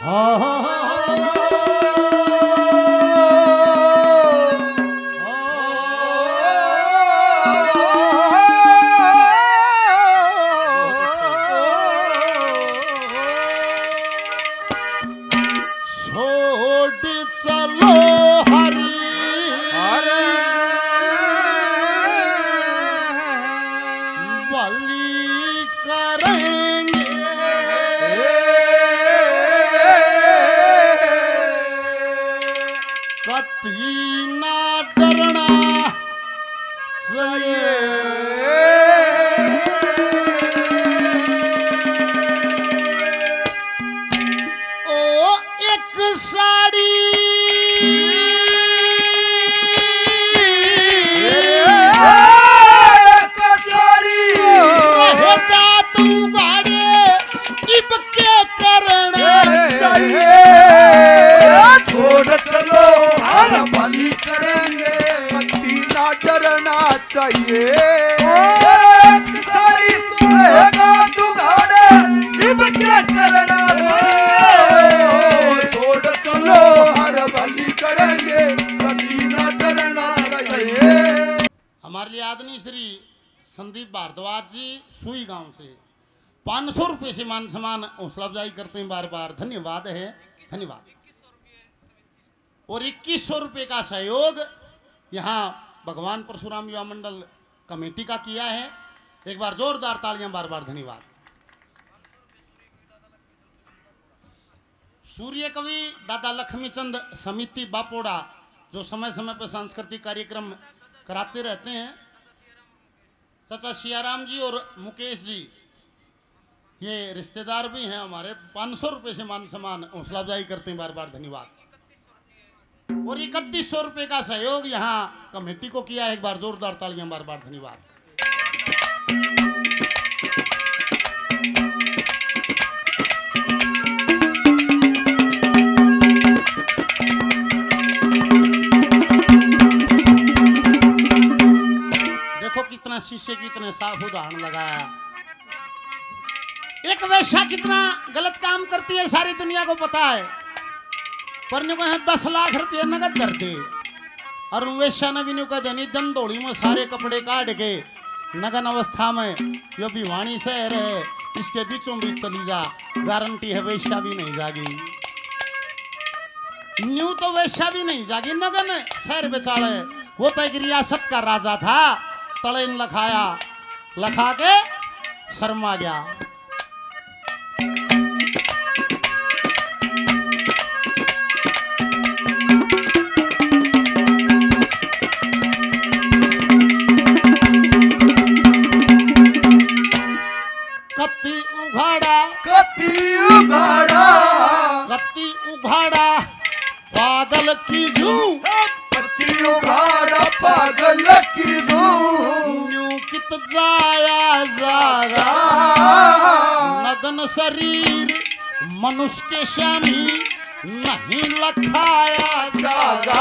हमारे लिए आदरणीय श्री संदीप भारद्वाज जी सुई गांव से 500 रुपए से मान सम्मान हौसला अफजाई करते हैं, बार बार धन्यवाद है, धन्यवाद। और 2100 रुपए का सहयोग यहाँ भगवान परशुराम युवा मंडल कमेटी का किया है। एक बार जोरदार तालियां, बार बार धन्यवाद। सूर्य कवि दादा लक्ष्मीचंद समिति बापोड़ा जो समय समय पर सांस्कृतिक कार्यक्रम कराते रहते हैं, चाचा सियाराम जी और मुकेश जी ये रिश्तेदार भी हैं हमारे, 500 रुपए से मान सम्मान हौसला अफजाई करते हैं, बार बार धन्यवाद। और 3100 रुपए का सहयोग यहाँ कमेटी को किया है, एक बार जोरदार तालियां, बार बार धन्यवाद। कितना शीशे की इतने साफ उदाहरण लगाया। एक वेश्या कितना गलत काम करती है सारी दुनिया को पता है, पर न्यू कहे 10 लाख रुपये नगद दर दे, और वेश्या ने भी न्यू कह देनी दंदोड़ी में सारे कपड़े काट के नगन अवस्था में यो भिवानी शहर है इसके बीचों बीच चली जा, गारंटी है वेश्या भी नहीं जागी। न्यू तो वेश्या भी नहीं जागी, नगन शहर बेचारे। वो तो एक रियासत का राजा था, तड़ेन लखाया, लखा के शर्मा गया। कत्ती उघाड़ा, कत्ती उघाड़ा, कत्ती उघाड़ा पागल की जू, कत्ती उघाड़ा पागल की जू, कित जाया जागा नगन शरीर मनुष्य के श्यामी नहीं लखाया जागा।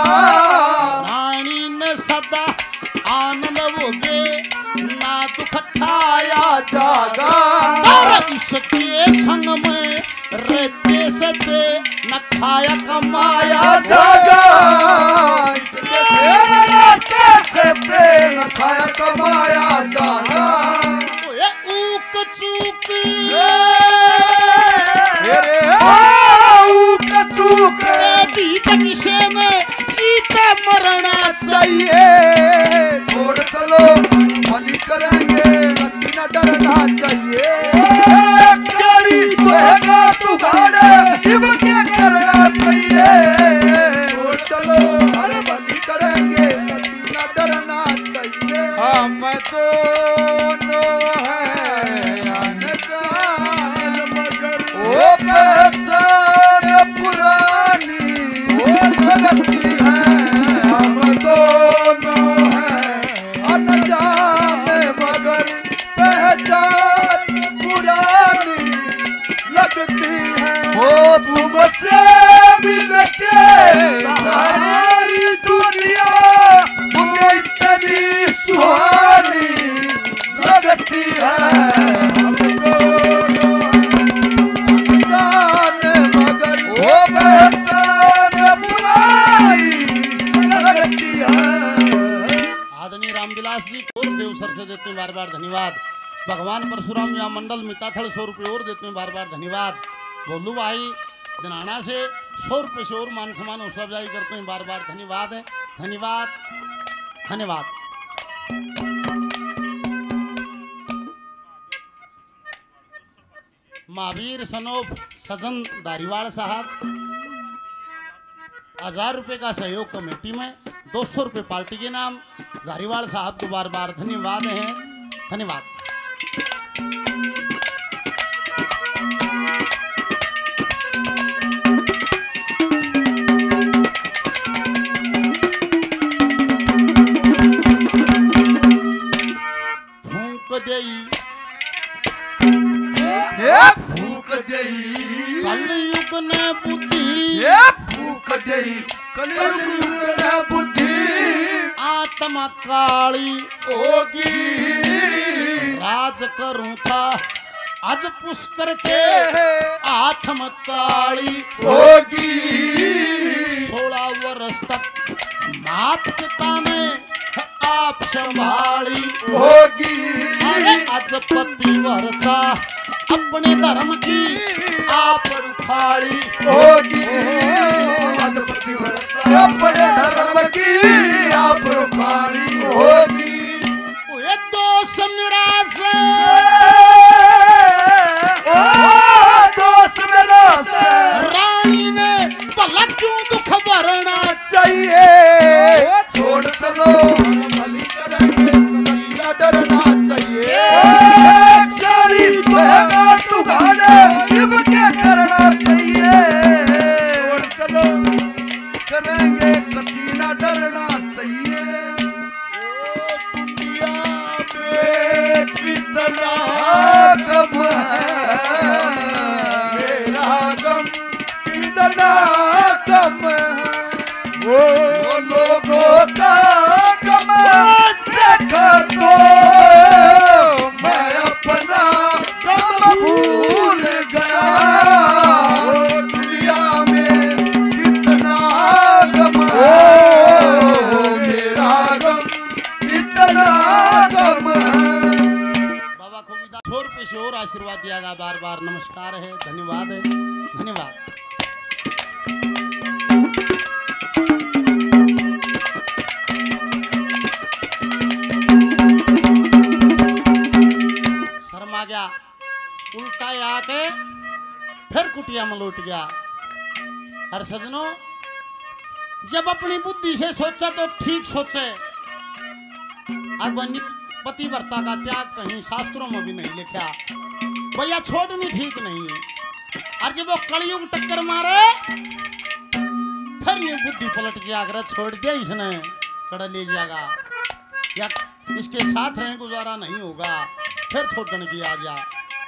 रानी ने सदा आनंद भोगे ना दुख ठाया जागा, और इसके संग में रहते सते न खाया कमाया जागा। न खाया कमाया जागा। ऊक चूक ऊक चूक किसे ने सीता मरना चाहिए। छोड़ चलो भली करेंगे, गति न डरना चाहिए। साड़ी धोएगा तू गाड़े, इब क्या करना चाहिए। छोड़ चलो हर भली करेंगे, गति न डरना चाहिए। हम दोनों हैं अनजान मगर वो पहचान पुरानी वो लगती है। हम दोनों हैं अनजान मगर पहचान पुरानी लगती है। वो तुमसे मिलके सारी दुनिया मुझे इतनी सुहानी रामविलास जी और देवसर से देते हैं बार बार धन्यवाद। भगवान परशुराम या मंडल मिताथड़ 100 रुपये और देते हैं बार बार धन्यवाद। गोलू भाई दिनाना से 100 रुपये से और मान सम्मान हौसला अफजाई करते हैं बार बार धन्यवाद है। धन्यवाद धन्यवाद। महावीर सनोप सजन धारीवाल साहब 1000 रुपये का सहयोग कमेटी में, 200 रुपये पार्टी के नाम। धारीवाल साहब को बार बार धन्यवाद है। धन्यवाद। फूक देई कलयुग ने बुद्धि, फूक देई कलयुग ने बुद्धि, आत्मा काली होगी राज करूं था आज पुष्कर के आत्म ताली होगी। 16 वर्ष तक मात पिता ने आप संभाली होगी। अरे आज पतिव्रता अपने धर्म की आप उखाड़ी होगी। आज पतिव्रता अपने धर्म की आप उखाड़ी होगी। ये दोष मेरा से दोस्त मेरा से रानी ने भला क्यों दुख भरना चाहिए। छोड़ चलो भली करेंगे कभी न डरना चाहिए। सारी बहना तू गाने इब क्या करना चाहिए। छोड़ चलो करेंगे कभी न डरना चाहिए। दुनिया में कितना गम है, मेरा गम कितना गम है। वो लोगों का गम देखा तो मैं अपना गम भूल गया। वो दुनिया में कितना गम है, मेरा गम कितना गम है। बाबा को 100 रुपये से और आशीर्वाद दिया गया बार बार नमस्कार है। धन्यवाद है। धन्यवाद। शर्मा गया उल्टा आके फिर कुटिया में लौट गया। हर सजनों जब अपनी बुद्धि से सोचा तो ठीक सोचे। अगवनी पतिव्रता का त्याग कहीं शास्त्रों में भी नहीं लिखा भैया, छोड़नी ठीक नहीं। और जब वो कलयुग टक्कर मारे फिर ये बुद्धि पलट जाकर छोड़ दिया इसने कड़ा ले जाएगा या इसके साथ रहने गुजारा नहीं होगा फिर छोड़ने की आ जा।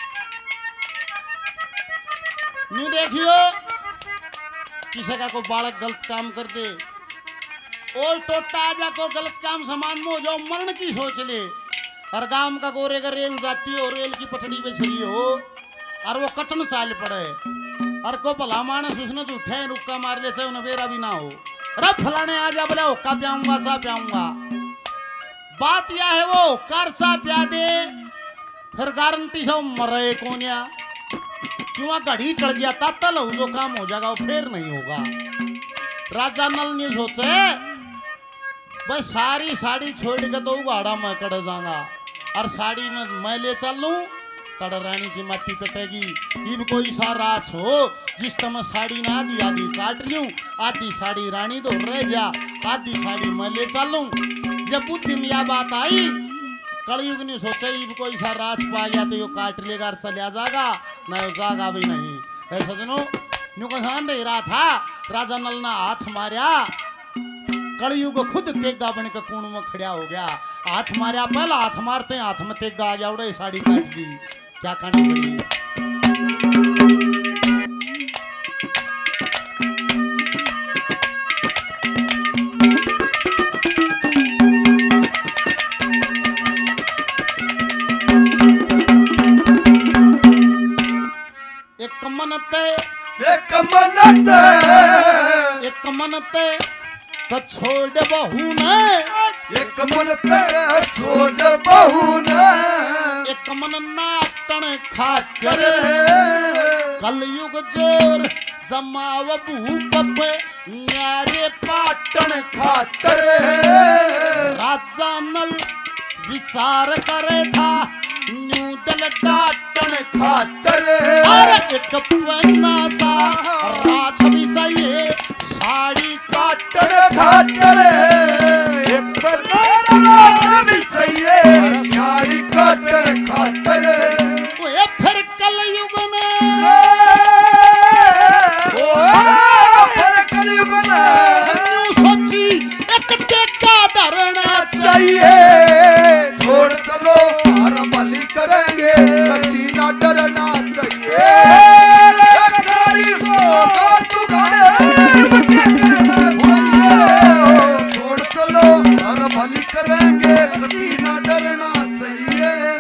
न्यू देखियो किसी का को बालक गलत काम कर दे और टोटा आजा को गलत काम समान में हो जाओ मरण की सोच ले। और गांव का गोरे का रेल जाती हो, रेल की पटड़ी पे छड़ी हो और वो कटन चाल पड़े और को भला मानस उसने झूठे रुक्का मार ले से उन्हें बेरा भी ना हो। रब फलाने आजा बोले हुक्का प्याऊंगा चा प्याऊंगा। बात यह है वो कर चा प्या दे फिर गारंटी से मरे कोनिया क्यों घड़ी टल जाता तल जो काम हो जाएगा वो फिर नहीं होगा। राजा नल ने सोचे बस सारी साड़ी छोड़ के तो उगाड़ा मैं कड़ जाऊंगा और साड़ी में मैं ले चल लूं तड़ रानी की मट्टी पिटेगी। इब कोई सा राज हो जिस तरह साड़ी ना आधी आधी काट लूं, आधी साड़ी रानी तो रह जा, आधी साड़ी मैं ले चल लूं। जब बुद्धि में यह बात आई कलयुग ने सोचा इब कोई सा राज पा गया तो यो काट लेगा और चलिया जाएगा ना जागा भी नहीं। ऐसा सुनो न्यू को ध्यान दे रहा था राजा नल ने हाथ मारा कलयुग खुद तेगा बन के कुण में खड़ा हो गया। हाथ मारा पहला हाथ मारते हाथ में तेगा आ गया उड़े साड़ी काट दी। क्या करनी पड़ी। एक मनते तो छोड़ बहू ने एक मन तेरे छोड़ बहू ने एक मन नाटन खाकर कलयुग जोर जमाव भूप पे न्यारे पाटन खातर राजा नल विचार करे था न्यूदल डाटन खातर अरे एक पन्ना सा राज भी चाहिए साड़ी काटन खातर एक बनारस भी चाहिए साड़ी काटर खातर ओए फिर कलयुग ने फिर कलयुग में सोची एक टेका धरना चाहिए छोड़ चलो हर बलि करेंगे कभी ना डरना चाहिए एक साड़ी को तू गाने बच्चे करना चाहिए छोड़ चलो हर बलि करेंगे कभी ना डरना चाहिए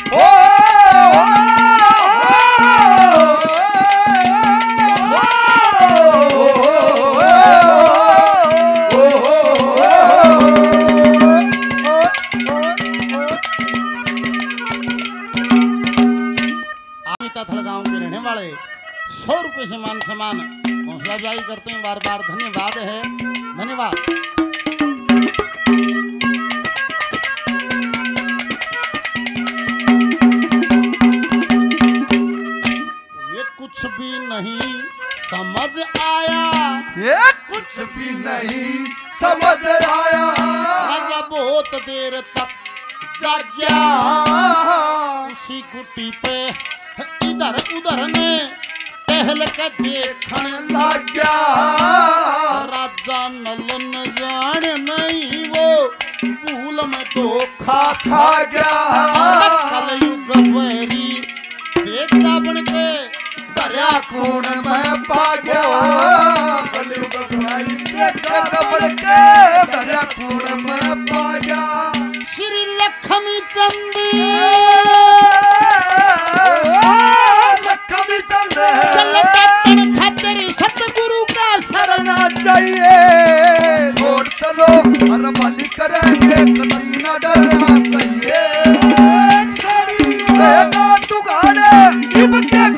गांव के रहने वाले 100 रुपए से मान सम्मान हौसला अफजाई करते हैं। बार बार धन्यवाद है, धन्यवाद। ये कुछ भी नहीं समझ आया, ये कुछ भी नहीं समझ आया राजा बहुत देर तक जाग्या उसी गुटी पे इधर उधर ने टहल के देखने लग गया राजा नलन जान नहीं वो भूल में धोखा खा गया कलयुग बैरी देखता बन के दरिया खून में पा गया कलयुग भाई देखा बड़ के दरिया खून में पा गया श्री लक्ष्मी चंद लक्ष्मी चंद खातिर सतगुरु का शरण चाहिए छोड़ चलो हर बलि करेंगे कभी न डरना चाहिए तू गाने